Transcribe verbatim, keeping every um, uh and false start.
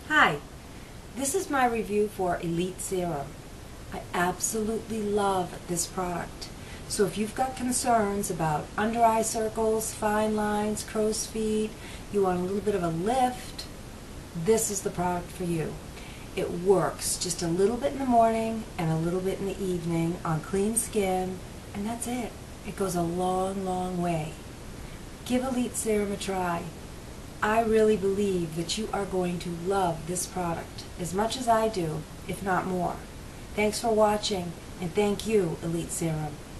Hi, this is my review for Elite Serum. I absolutely love this product. So if you've got concerns about under eye circles, fine lines, crow's feet, you want a little bit of a lift, this is the product for you. It works just a little bit in the morning and a little bit in the evening on clean skin, and that's it. It goes a long, long way. Give Elite Serum a try. I really believe that you are going to love this product as much as I do, if not more. Thanks for watching, and thank you, Elite Serum.